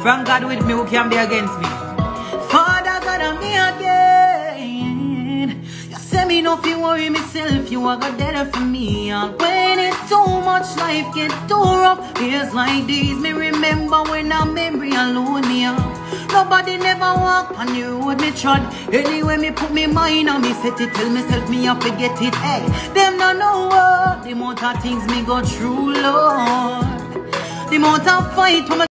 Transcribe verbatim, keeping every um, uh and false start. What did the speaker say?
From God with me, who can be against me? Father God, I'm me again. You say me no fi worry myself, you are God there for me. And when it's too much, life get too rough. Days like these, me remember when a memory alone me up. Nobody never walk on the road me trod. Anyway, me put me mind on me set it, tell myself me I forget it. Hey, them no know what the amount of things me go through, Lord. The amount of fight.